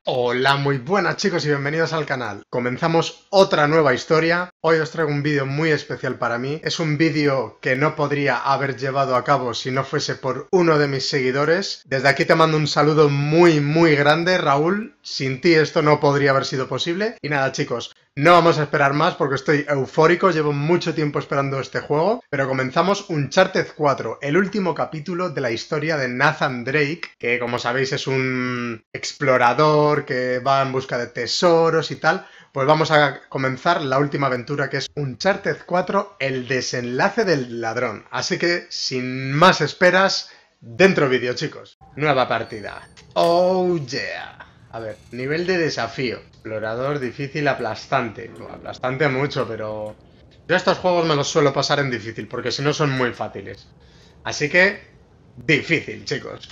Hola, muy buenas chicos y bienvenidos al canal. Comenzamos otra nueva historia. Hoy os traigo un vídeo muy especial para mí. Es un vídeo que no podría haber llevado a cabo si no fuese por uno de mis seguidores. Desde aquí te mando un saludo muy grande, Raúl. Sin ti esto no podría haber sido posible. Y nada chicos, no vamos a esperar más porque estoy eufórico. Llevo mucho tiempo esperando este juego. Pero comenzamos Uncharted 4, el último capítulo de la historia de Nathan Drake, que como sabéis es un explorador que va en busca de tesoros y tal. Pues vamos a comenzar la última aventura, que es Uncharted 4, el desenlace del ladrón. Así que, sin más esperas, dentro vídeo, chicos. Nueva partida. Oh yeah. A ver, nivel de desafío. Explorador difícil aplastante. No, aplastante mucho, pero yo estos juegos me los suelo pasar en difícil, porque si no son muy fáciles. Así que, difícil, chicos.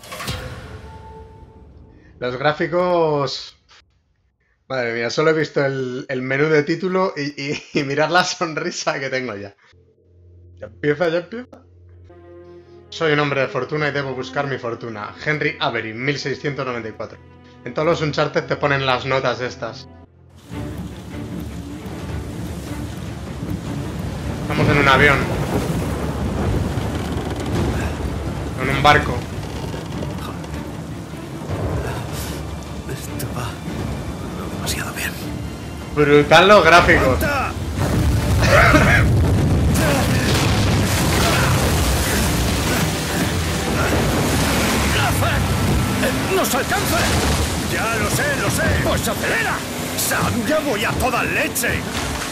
Los gráficos... Madre mía, solo he visto el menú de título y mirad la sonrisa que tengo ya. Ya empieza. Soy un hombre de fortuna y debo buscar mi fortuna. Henry Avery, 1694. En todos los Uncharted te ponen las notas estas. Estamos en un avión. En un barco. Esto va demasiado bien. Brutal los gráficos. ¡Nos alcanza! Ya lo sé. ¡Pues acelera! ¡Sam, ya voy a toda leche!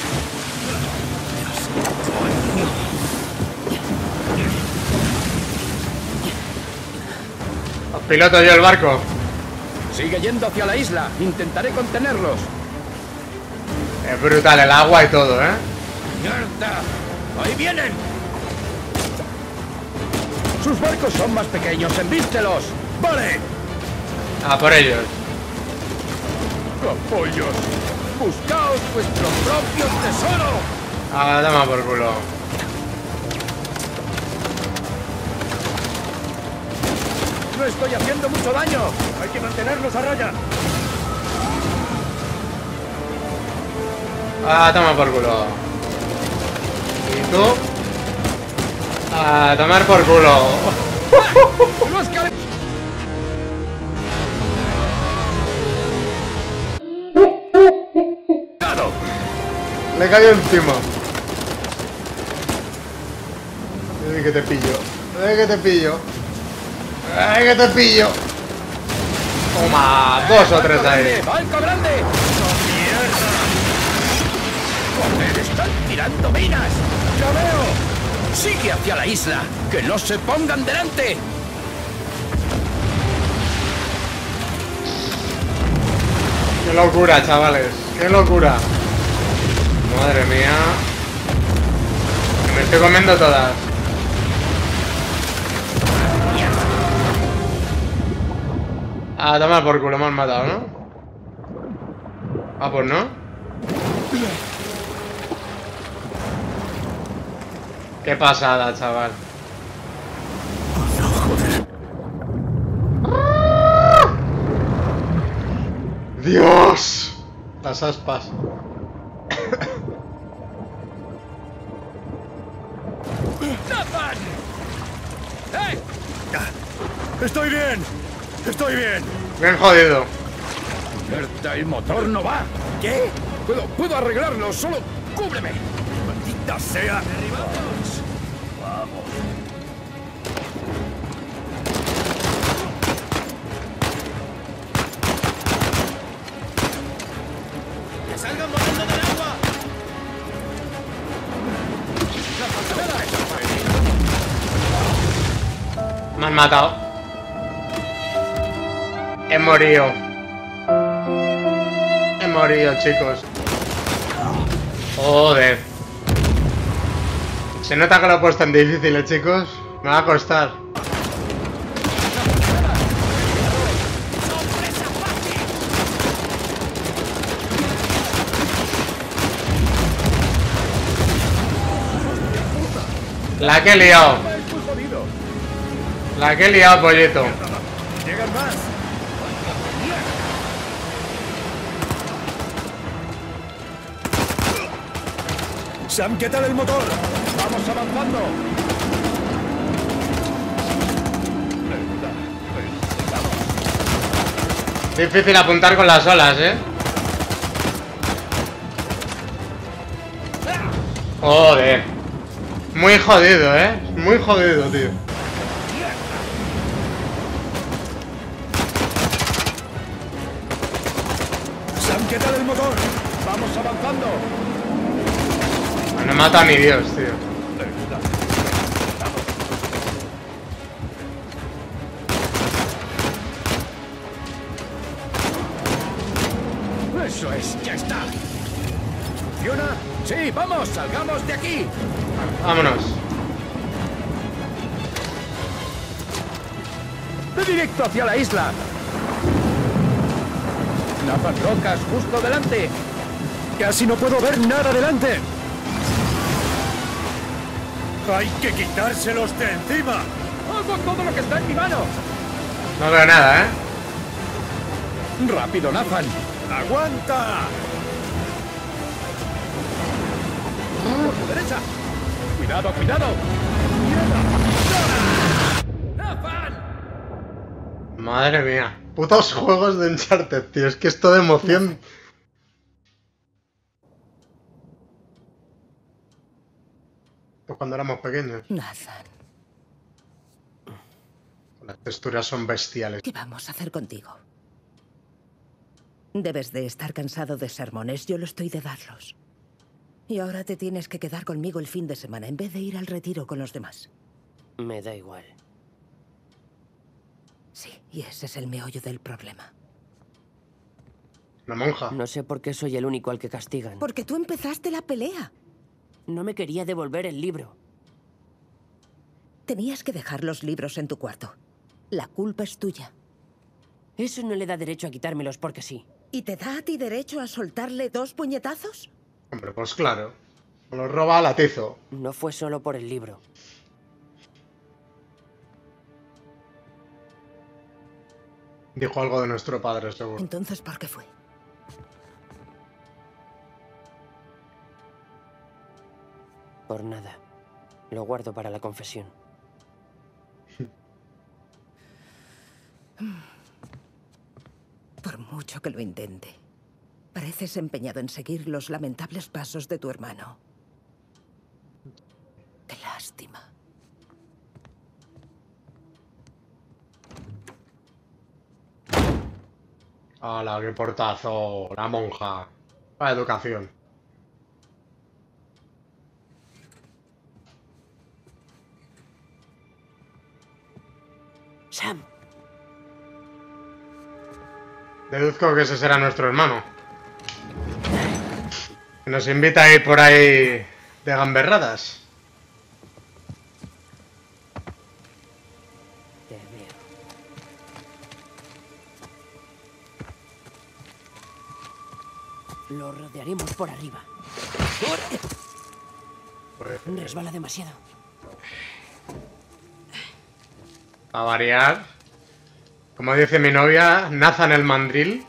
Piloto yo el barco. Sigue yendo hacia la isla. Intentaré contenerlos. Es brutal el agua y todo, ¿eh? ¡Mierda! ¡Ahí vienen! Sus barcos son más pequeños. ¡Embístelos! ¡Vale! A por ellos. ¡Capollos! ¡Buscaos vuestro propio tesoro! Ah, toma por culo. ¡No estoy haciendo mucho daño! ¡Hay que mantenerlos a raya! Ah, toma por culo. ¿Y tú? A tomar por culo. ¡Los cal... Le cayó encima. ¡Ay, que te pillo! ¡Ay, que te pillo! ¡Ay, que te pillo! Toma, dos o tres ahí. ¡Barco grande! ¡Joder, están tirando minas! ¡Ya veo! ¡Sigue hacia la isla! ¡Que no se pongan delante! ¡Qué locura, chavales! ¡Qué locura! Madre mía. Me estoy comiendo todas. Ah, toma por culo, me han matado, ¿no? Ah, pues no. Qué pasada, chaval. No, joder. ¡Dios! Las aspas. ¡Nathan! ¡Eh! ¡Estoy bien! Bien jodido. ¡Mierda, el motor no va! ¿Qué? Puedo arreglarlo, solo cúbreme. ¡Maldita sea! ¡Derribamos! ¡Vamos! ¡Que salgan volando del agua! Me han matado. He morido. He morido, chicos. Joder. Se nota que lo he puesto en difícil, chicos. Me va a costar. La que he liado. La que he liado, pollito. ¡Llegan más! Sam, ¿qué tal el motor? ¡Vamos avanzando! Difícil apuntar con las olas, ¿eh? Joder. Muy jodido, ¿eh? Muy jodido, tío. Sam, ¿qué tal el motor? ¡Vamos avanzando! No mata ni Dios, tío. ¡Eso es! ¡Ya está! ¿Funciona? ¡Sí! ¡Vamos! ¡Salgamos de aquí! Vámonos. ¡De directo hacia la isla! ¡Las rocas justo delante! Casi no puedo ver nada delante. Hay que quitárselos de encima. ¡Hago todo lo que está en mi mano! No veo nada, ¿eh? ¡Rápido, Nathan! ¡Aguanta! ¡Por tu derecha! ¡Cuidado, cuidado! ¡Nathan! Madre mía. Putos juegos de Uncharted, tío. Es que esto de emoción... Pues cuando éramos pequeños. Nathan, Las texturas son bestiales. ¿qué vamos a hacer contigo? Debes de estar cansado de sermones, yo lo estoy de darlos. Y ahora te tienes que quedar conmigo el fin de semana en vez de ir al retiro con los demás. Me da igual. Sí, y ese es el meollo del problema. La monja. No sé por qué soy el único al que castigan. Porque tú empezaste la pelea. No me quería devolver el libro. Tenías que dejar los libros en tu cuarto. La culpa es tuya. Eso no le da derecho a quitármelos porque sí. ¿Y te da a ti derecho a soltarle 2 puñetazos? Hombre, pues claro. Me lo roba a latizo. No fue solo por el libro. Dijo algo de nuestro padre, seguro. Entonces, ¿por qué fue? Por nada. Lo guardo para la confesión. Por mucho que lo intente, pareces empeñado en seguir los lamentables pasos de tu hermano. Qué lástima. ¡Hala, qué portazo! La monja. La educación. ¡Sam! Deduzco que ese será nuestro hermano. Que nos invita a ir por ahí de gamberradas. Te veo. Lo rodearemos por arriba. Resbala demasiado. A variar. Como dice mi novia, Nathan el mandril.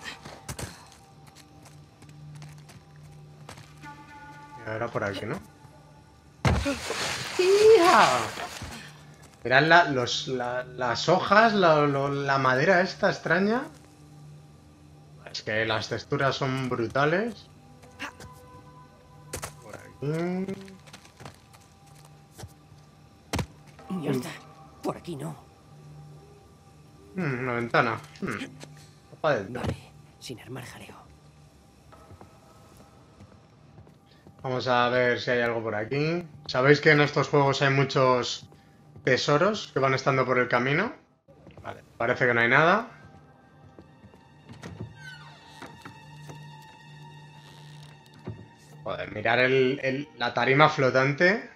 Y ahora por aquí, ¿no? ¡Hija! Mirad las hojas, la madera esta extraña. Es que las texturas son brutales. Por aquí. Ya está. Por aquí no. Una ventana. Pa' dentro. Vale. Sin armar jaleo. Vamos a ver si hay algo por aquí. ¿Sabéis que en estos juegos hay muchos tesoros que van estando por el camino? Vale, parece que no hay nada. Joder, mirar la tarima flotante.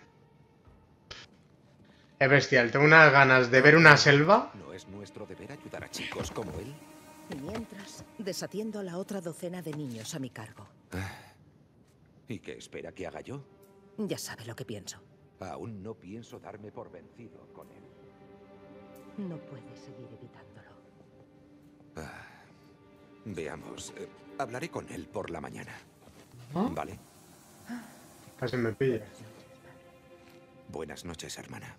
Es bestial, tengo unas ganas de ver una selva. ¿No es nuestro deber ayudar a chicos como él? Y mientras, desatiendo a la otra docena de niños a mi cargo. ¿Y qué espera que haga yo? Ya sabe lo que pienso. Aún no pienso darme por vencido con él. No puede seguir evitándolo. Veamos. Hablaré con él por la mañana. ¿Ah? ¿Vale? Casi me pilla. Buenas noches, hermana.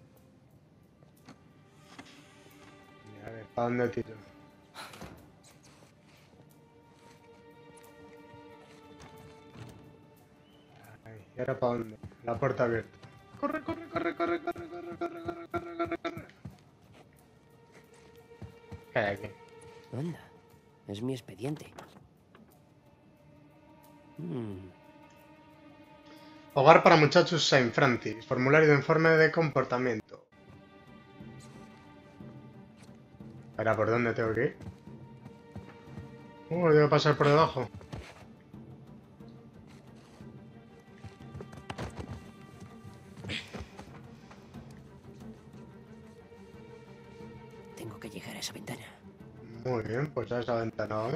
A ver, ¿para dónde tiro? Ay, ¿y ahora para dónde? La puerta abierta. Corre, corre, corre, corre, corre, corre, corre, corre, corre, corre, corre. ¿Qué hay aquí? Anda, es mi expediente. Hogar para muchachos Saint Francis. Formulario de informe de comportamiento. Espera, ¿por dónde tengo que ir? Tengo que pasar por debajo. Tengo que llegar a esa ventana. Muy bien, pues a esa ventana vamos.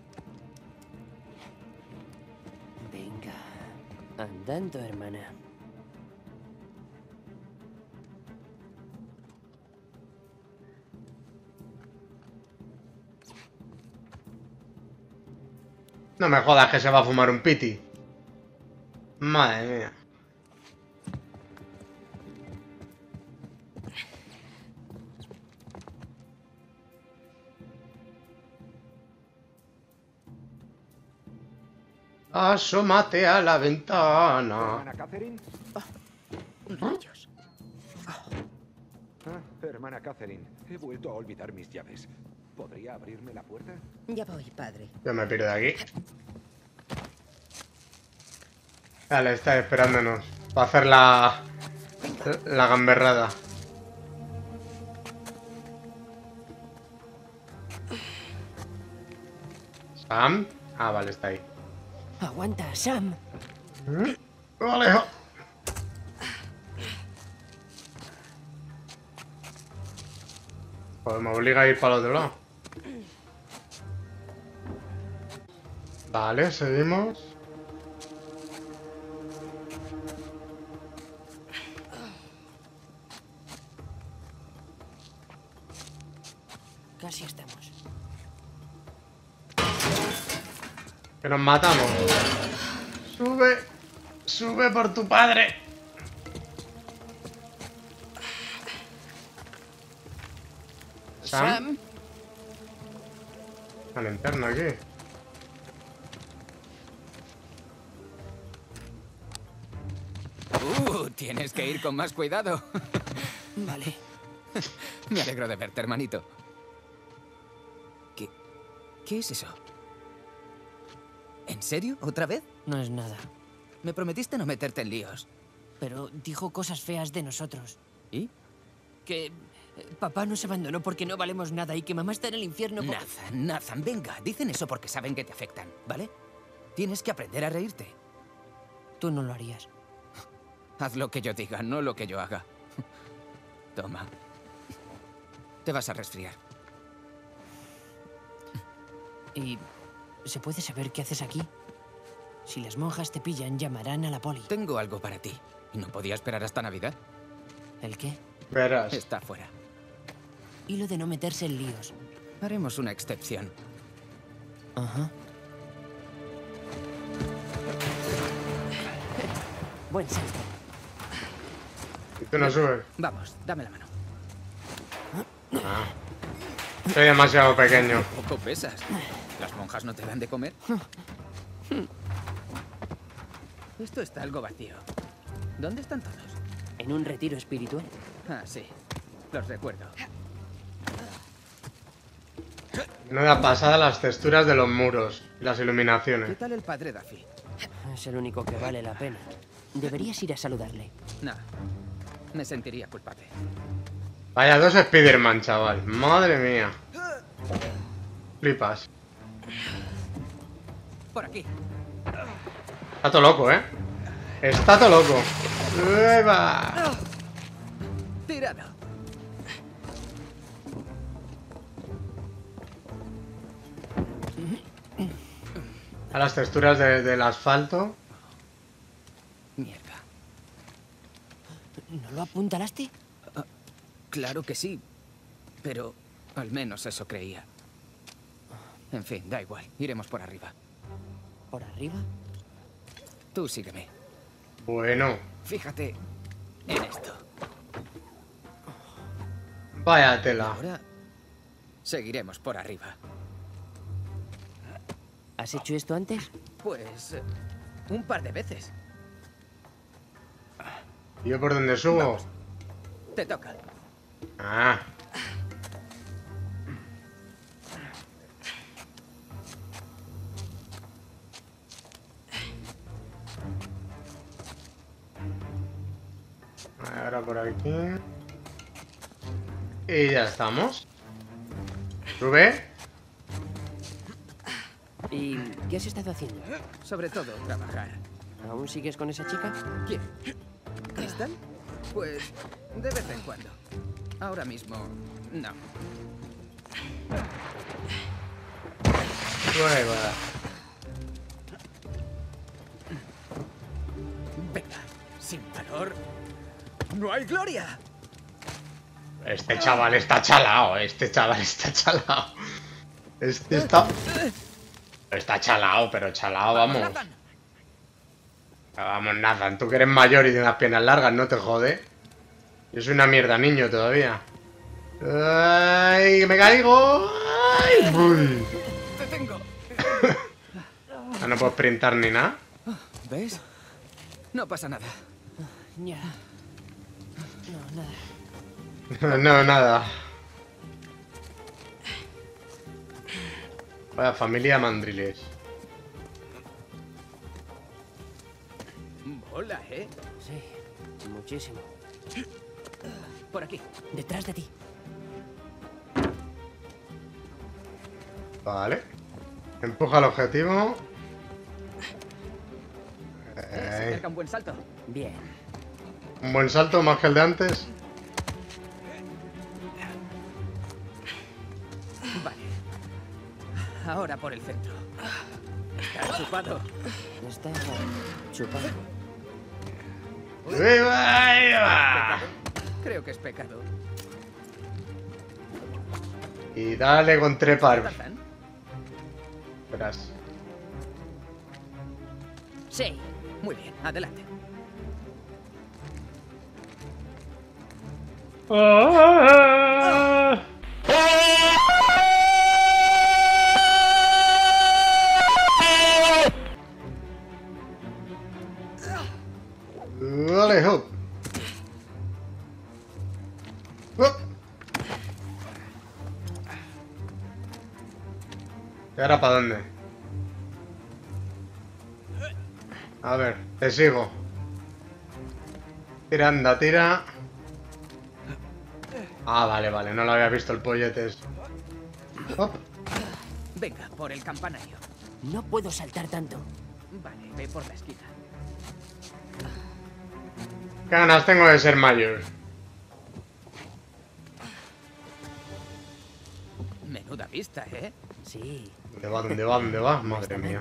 Venga, andando, hermana. No me jodas que se va a fumar un piti. Madre mía. Asómate a la ventana. ¿Hermana Catherine? Rayos. Hermana Catherine, he vuelto a olvidar mis llaves. ¿Podría abrirme la puerta? Ya voy, padre. Yo me piro de aquí. Vale, está esperándonos para hacer la gamberrada. ¿Sam? Ah, vale, está ahí. Aguanta, Sam. Vale, hijo. Pues me obliga a ir para el otro lado. Vale, seguimos. Casi estamos. Que nos matamos. Sube. Sube por tu padre. Sam. La linterna aquí. Tienes que ir con más cuidado. Vale. Me alegro de verte, hermanito. ¿Qué es eso? ¿En serio? ¿Otra vez? No es nada. Me prometiste no meterte en líos. Pero dijo cosas feas de nosotros. ¿Y? Que papá nos abandonó porque no valemos nada y que mamá está en el infierno por... Nathan, venga. Dicen eso porque saben que te afectan, ¿vale? Tienes que aprender a reírte. Tú no lo harías. Haz lo que yo diga, no lo que yo haga. Toma. Te vas a resfriar. ¿Y se puede saber qué haces aquí? Si las monjas te pillan, llamarán a la poli. Tengo algo para ti. ¿Y no podía esperar hasta Navidad? ¿El qué? Verás. Está fuera. Y lo de no meterse en líos. Haremos una excepción. Ajá. Buen salto. Y tú no subes. Vamos, dame la mano. Ah. Soy demasiado pequeño. Poco pesas. ¿Las monjas no te dan de comer? Esto está algo vacío. ¿Dónde están todos? ¿En un retiro espiritual? Ah, sí. Los recuerdo. Nueva pasada las texturas de los muros y las ¿Qué iluminaciones. tal el padre Duffy? Es el único que vale la pena. Deberías ir a saludarle. Nah. Me sentiría culpable. Vaya dos Spider-Man, chaval. Madre mía. Flipas. Por aquí. Está todo loco, ¿eh? Está todo loco. ¡Eva! ¡Tirado! A las texturas del asfalto. Mierda. ¿No lo apuntalaste? Claro que sí. Pero al menos eso creía. En fin, da igual. Iremos por arriba. ¿Por arriba? Tú sígueme. Bueno. Fíjate en esto. Vaya tela. Ahora seguiremos por arriba. ¿Has hecho esto antes? Pues un par de veces. ¿Y yo por dónde subo? Vamos. Te toca. Ah. Ahora por aquí. Y ya estamos. Sube. ¿Y qué has estado haciendo? Sobre todo trabajar. ¿Aún sigues con esa chica? ¿Quién? ¿Crystal? Pues de vez en cuando. Ahora mismo, no. Prueba. Venga, sin valor, no hay gloria. Este chaval está chalao. Este chaval está chalao. Este está... Está chalao, pero chalao, vamos. Vamos, Nathan, tú que eres mayor y de unas piernas largas, no te jode. Yo soy una mierda niño todavía. ¡Ay, que me caigo! ¡Ay! ¡Uy! Te tengo. No puedo sprintar ni nada. ¿Ves? No pasa nada. Ya. No, nada. No, nada. Vaya familia mandriles. Mola, ¿eh? Sí, muchísimo. Por aquí. Detrás de ti. Vale. Empuja el objetivo. Se acerca un buen salto. Bien. Un buen salto, más que el de antes. Vale. Ahora por el centro. Está chupado. Está chupado. ¡Ahí va! Creo que es pecado. Y dale con trepar. ¿Tarzán? Verás. Sí. Muy bien, adelante. Dale, hop. Hop. ¿Y ahora para dónde? A ver, te sigo. Tira, anda, tira. Ah, vale, vale, no lo había visto el pollete ese. Hop. Venga, por el campanario. No puedo saltar tanto. Vale, ve por la esquina. ¿Qué ganas tengo de ser mayor? Menuda vista, ¿eh? Sí. ¿Dónde va? ¿Dónde va? ¿Dónde va? Madre mía.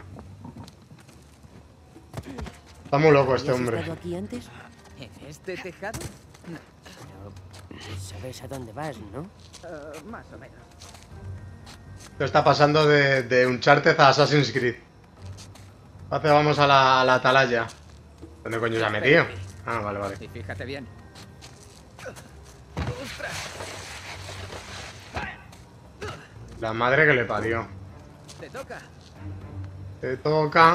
Está muy loco este ¿Habías hombre. estado aquí antes? ¿En este tejado? No, Pero sabes a dónde vas, ¿no? más o menos. Esto está pasando de Uncharted a Assassin's Creed. Ahora vamos a la atalaya. ¿Dónde coño se ha metido? Ah, vale, vale. Y fíjate bien. La madre que le parió. Te toca. Te toca.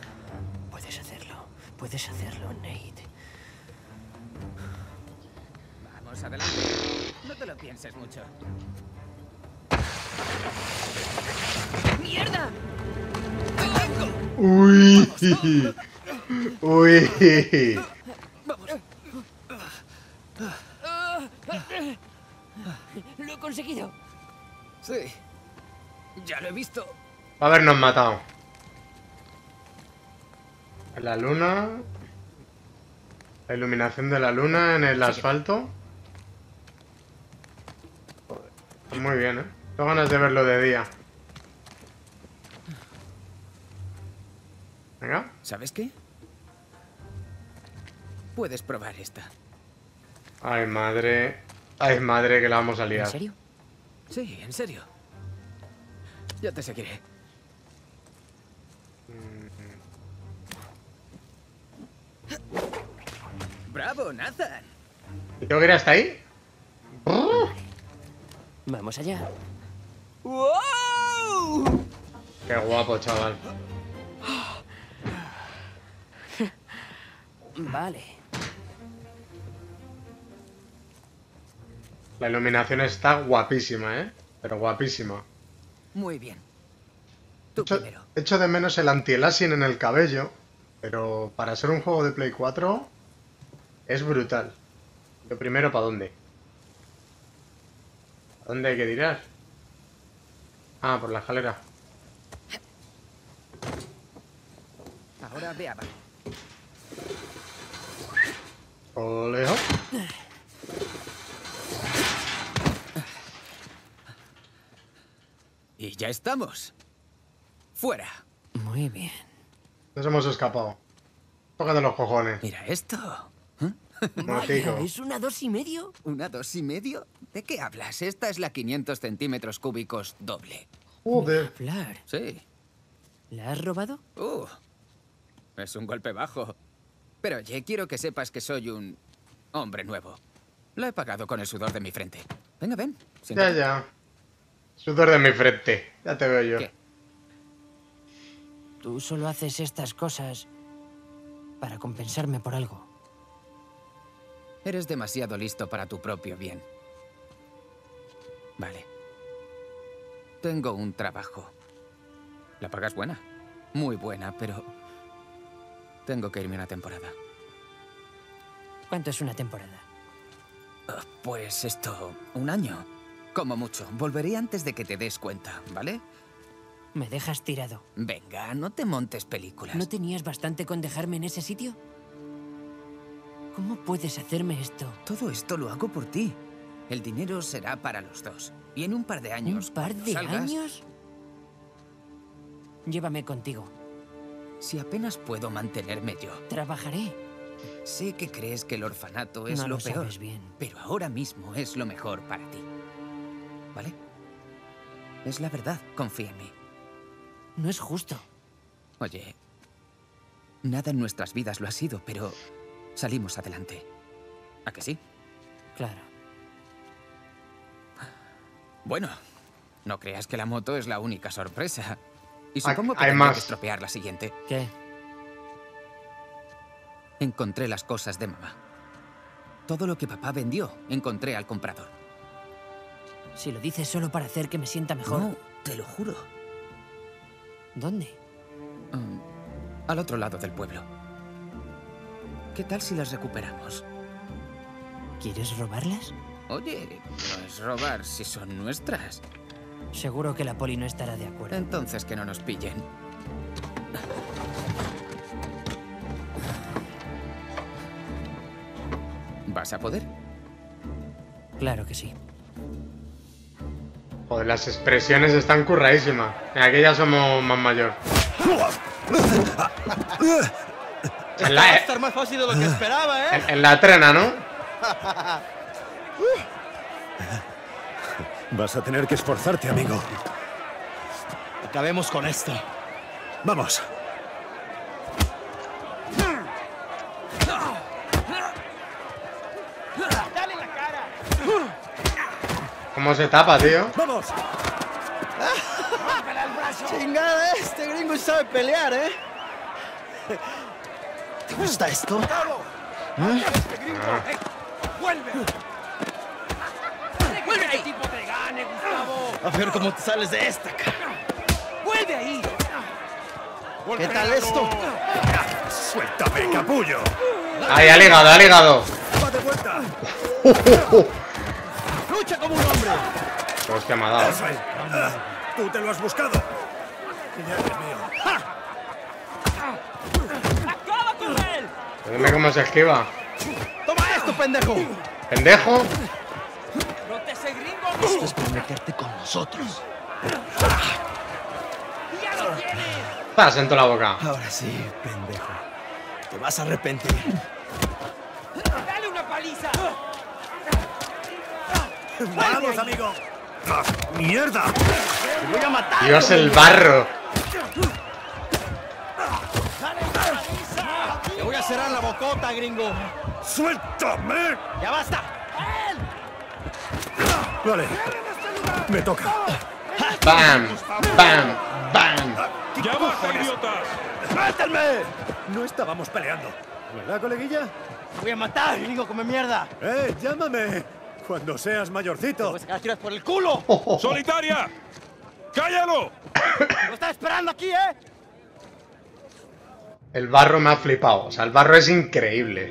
Puedes hacerlo, Nate. Vamos adelante. No te lo pienses mucho. ¡Mierda! Uy. Uy. ¡Lo he conseguido! Sí. Ya lo he visto. Habernos matado. La luna. La iluminación de la luna en el asfalto. Joder, está muy bien, ¿eh? Tengo ganas de verlo de día. Venga. ¿Sabes qué? Puedes probar esta. Ay, madre. Ay, madre, que la vamos a liar. ¿En serio? Sí, en serio. Ya te seguiré. ¡Bravo, Nathan! ¿Y tengo que ir hasta ahí? Vamos allá. ¡Wow! Qué guapo, chaval. Vale. La iluminación está guapísima, ¿eh? Pero guapísima. Muy bien. Tú primero. Echo de menos el anti-aliasing en el cabello, pero para ser un juego de Play 4 es brutal. Lo primero, ¿para dónde? ¿A dónde hay que tirar? Ah, por la escalera. Ahora ve abajo. Olejo. Y ya estamos. Fuera. Muy bien. Nos hemos escapado. Tócate los cojones. Mira esto. Motico. Vaya, ¿es una 2,5? ¿Una 2,5? ¿De qué hablas? Esta es la 500 centímetros cúbicos doble. Joder. Hablar. Sí. ¿La has robado? Es un golpe bajo. Pero oye, quiero que sepas que soy un hombre nuevo. Lo he pagado con el sudor de mi frente. Venga, ven. Ya, Siéntate. ya. Sudor de mi frente. Ya te veo yo. ¿Qué? Tú solo haces estas cosas para compensarme por algo. Eres demasiado listo para tu propio bien. Vale. Tengo un trabajo. La paga es buena. Muy buena, pero... tengo que irme una temporada. ¿Cuánto es una temporada? Pues esto... 1 año. Como mucho. Volveré antes de que te des cuenta, ¿vale? Me dejas tirado. Venga, no te montes películas. ¿No tenías bastante con dejarme en ese sitio? ¿Cómo puedes hacerme esto? Todo esto lo hago por ti. El dinero será para los dos. Y en un par de años... ¿Un par cuando de salgas, años? Llévame contigo. Si apenas puedo mantenerme yo. Trabajaré. Sé que crees que el orfanato es No lo lo peor. sabes bien. Pero ahora mismo es lo mejor para ti. ¿Vale? Es la verdad. Confía en mí. No es justo. Oye, nada en nuestras vidas lo ha sido, pero salimos adelante. ¿A que sí? Claro. Bueno, no creas que la moto es la única sorpresa. Y Hay- supongo que hay tendré más. que estropear la siguiente. ¿Qué? Encontré las cosas de mamá. Todo lo que papá vendió, encontré al comprador. Si lo dices solo para hacer que me sienta mejor. No, te lo juro. ¿Dónde? Al otro lado del pueblo. ¿Qué tal si las recuperamos? ¿Quieres robarlas? Oye, no es robar si son nuestras. Seguro que la poli no estará de acuerdo. Entonces que no nos pillen. ¿Vas a poder? Claro que sí. Joder, las expresiones están curradísimas. Aquí ya somos más mayor. Va a estar más fácil de lo que esperaba, ¿eh? En la trena, ¿no? Vas a tener que esforzarte, amigo. Acabemos con esto. Vamos. ¿Cómo se tapa, tío? ¡Vamos! Chingada, este gringo sabe pelear, ¿eh? ¿Te gusta esto? ¡Vuelve ahí! A ver cómo te sales de esta, cara. ¡Vuelve ahí! ¿Qué tal esto? ¡Suéltame, capullo! Ahí, al hígado, al hígado. ¡Va de vuelta! ¡Lucha como un hombre! Hostia, me ha dado. Eso es. Tú te lo has buscado. Ya, Dios mío. ¡Acaba con él! Dime cómo se esquiva. ¡Toma esto, pendejo! ¿Pendejo? ¡No te sé, gringo! Esto es para meterte con nosotros. ¡Ya lo tienes! Estás en toda la boca. Ahora sí, pendejo. Te vas a arrepentir. ¡Dale una paliza! ¡Vamos, amigo! ¡Ah, ¡mierda! ¡Te voy a matar! Dios, el barro. Te voy a cerrar la bocota, gringo. ¡Suéltame! ¡Ya basta! Vale. Me toca. ¡Bam! ¡Bam! ¡Bam! ¡Ya basta, idiotas! ¡Suéltenme! No estábamos peleando. ¿Verdad, coleguilla? ¡Voy a matar, gringo, come mierda! Llámame. Cuando seas ¡Te mayorcito. voy a sacar tiras por el culo! ¡Solitaria! ¡Cállalo! ¡Lo estás esperando aquí, eh! El barro me ha flipado. O sea, el barro es increíble.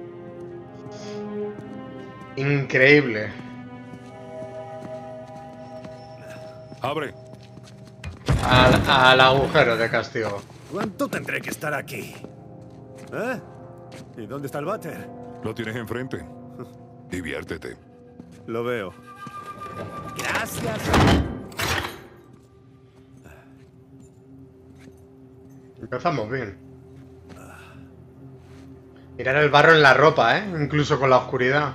Increíble. Abre. Al agujero de castigo. ¿Cuánto tendré que estar aquí? ¿Eh? ¿Y dónde está el váter? Lo tienes enfrente. Diviértete. Lo veo. ¡Gracias! Empezamos bien. Mirar el barro en la ropa, ¿eh? Incluso con la oscuridad.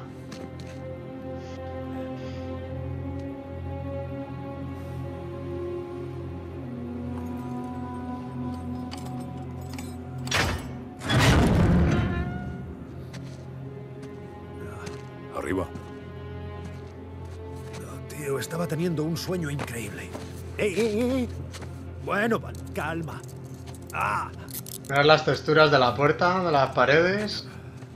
Arriba. No, tío, estaba teniendo un sueño increíble. ¡Ey! Bueno, Van, calma. ¡Ah! Mirar las texturas de la puerta, de las paredes.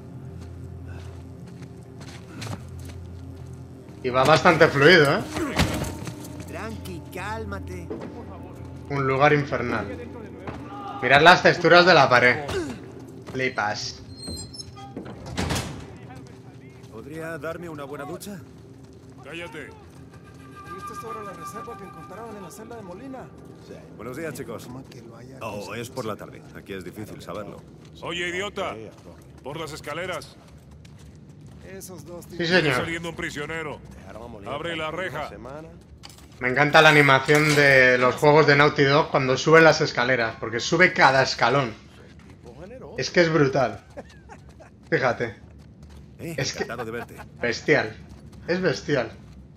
Y va bastante fluido, ¿eh? Tranqui, cálmate. Un lugar infernal. Mirad las texturas de la pared. Flipas. ¿Podría darme una buena ducha? Cállate. ¿Viste sobre la reserva que encontraron en la celda de Molina? Sí. Buenos días, chicos. Oh, es por la tarde. Aquí es difícil saberlo. Oye, idiota. Por las escaleras. Esos dos Sí, tipos Está señor. saliendo un prisionero. Abre la reja. Me encanta la animación de los juegos de Naughty Dog cuando suben las escaleras, porque sube cada escalón. Es que es brutal. Fíjate. Es que- Encantado de verte. Bestial. Es bestial.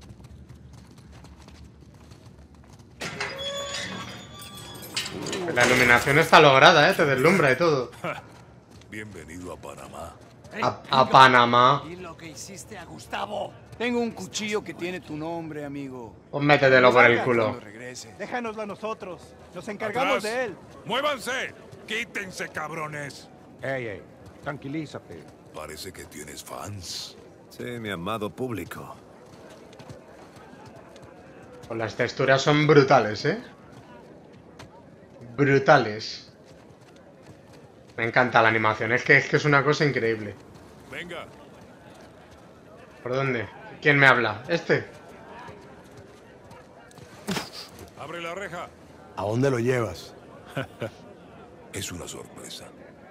La iluminación está lograda, ¿eh? Te deslumbra y todo. Bienvenido a Panamá. A Panamá. ¿Y lo que hiciste a Gustavo? Tengo un cuchillo que tiene tu nombre, amigo. Pues métetelo por el culo. Cuando regrese. Déjanoslo a nosotros. Nos encargamos Atrás. de él. ¡Muévanse! ¡Quítense, cabrones! Ey, tranquilízate. Parece que tienes fans. Sí, mi amado público. Pues las texturas son brutales, ¿eh? Brutales. Me encanta la animación. Es que es una cosa increíble. Venga. ¿Por dónde? ¿Quién me habla? ¿Este? Abre la reja. ¿A dónde lo llevas? Es una sorpresa.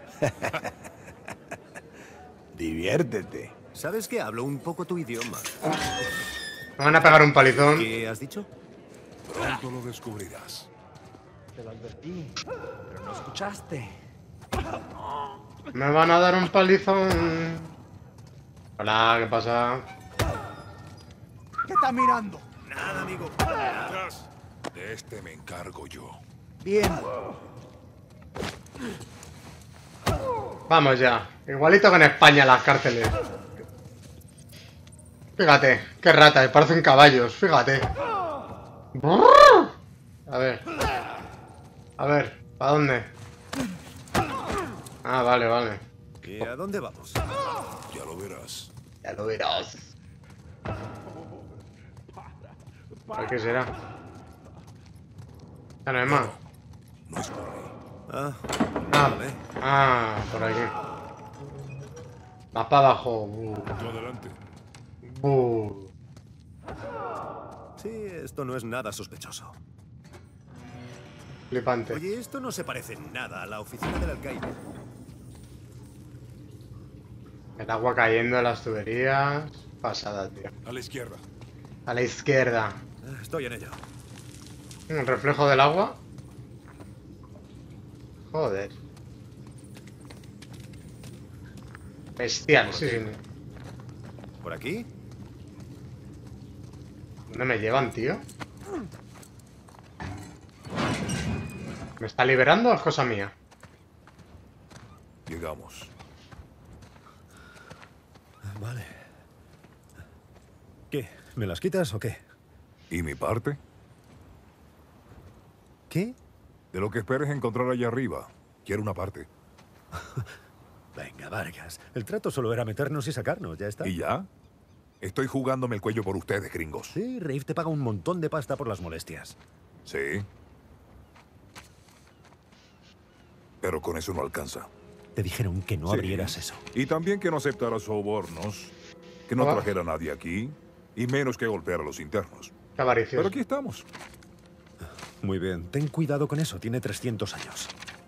Diviértete. ¿Sabes que hablo un poco tu idioma? Me van a pegar un palizón. ¿Qué has dicho? Pronto lo descubrirás. Te lo advertí, pero no escuchaste. Me van a dar un palizón. Hola, ¿qué pasa? ¿Qué está mirando? Nada, amigo. Atrás. De este me encargo yo. Bien. Vamos ya. Igualito que en España las cárceles. Fíjate, qué rata, parecen caballos, fíjate. A ver. A ver, ¿para dónde? Ah, vale, vale. ¿Y a dónde vamos? Ya lo verás. Ya lo verás. ¿Por qué será? Ya no hay más. No es por ahí. Ah, Ah, por aquí. Vas para abajo. Tú adelante. sí, esto no es nada sospechoso. Flipante. Oye, esto no se parece en nada a la oficina del alcaide. El agua cayendo en las tuberías. Pasada, tío. A la izquierda. A la izquierda. Estoy en ello. Un reflejo del agua. Joder. Bestial, sí, sí. ¿Por aquí? ¿Dónde me llevan, tío? ¿Me está liberando o es cosa mía? Llegamos. ¿Me las quitas o qué? ¿Y mi parte? ¿Qué? De lo que esperes encontrar allá arriba. Quiero una parte. Venga, Vargas. El trato solo era meternos y sacarnos, ya está. ¿Y ya? Estoy jugándome el cuello por ustedes, gringos. Sí, Rafe te paga un montón de pasta por las molestias. Sí. Pero con eso no alcanza. Te dijeron que no Sí. abrieras eso. Y también que no aceptara sobornos, que no trajera a nadie aquí, y menos que golpeara a los internos. Qué avaricioso. Pero aquí estamos. Muy bien, ten cuidado con eso. Tiene 300 años.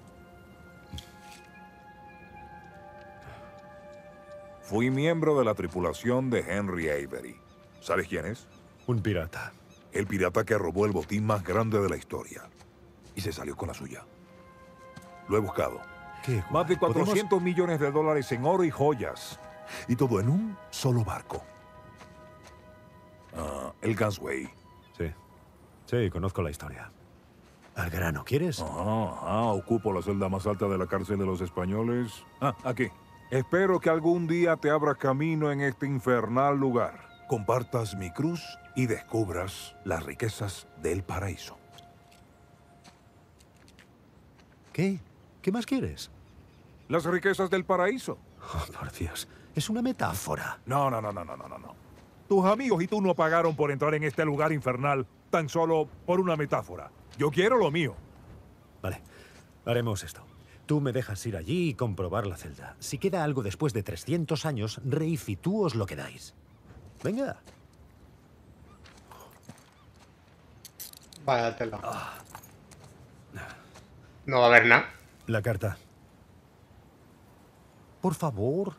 Fui miembro de la tripulación de Henry Avery. ¿Sabes quién es? Un pirata. El pirata que robó el botín más grande de la historia. Y se salió con la suya. Lo he buscado. ¿Qué? Más de ¿Podemos? 400 millones de dólares en oro y joyas. Y todo en un solo barco. El Gunsway. Sí. Sí, conozco la historia. Al grano, ¿quieres? Ocupo la celda más alta de la cárcel de los españoles. Aquí. Espero que algún día te abras camino en este infernal lugar. Compartas mi cruz y descubras las riquezas del paraíso. ¿Qué? ¿Qué más quieres? Las riquezas del paraíso. Oh, por Dios. Es una metáfora. No. Tus amigos y tú no pagaron por entrar en este lugar infernal tan solo por una metáfora. Yo quiero lo mío. Vale, haremos esto. Tú me dejas ir allí y comprobar la celda. Si queda algo después de 300 años, Rafe y tú os lo quedáis. Venga. Vaya tela. No va a haber nada. La carta. Por favor.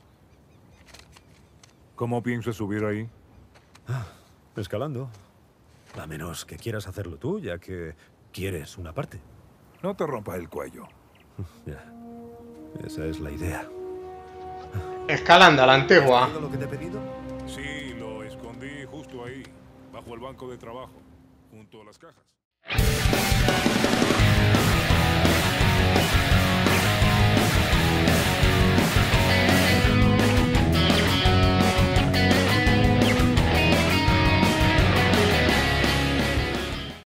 ¿Cómo piensas subir ahí? Escalando. A menos que quieras hacerlo tú, ya que quieres una parte. No te rompas el cuello. Ya. Esa es la idea. Escalando a la antigua. ¿Todo lo que te he pedido? Sí, lo escondí justo ahí, bajo el banco de trabajo, junto a las cajas.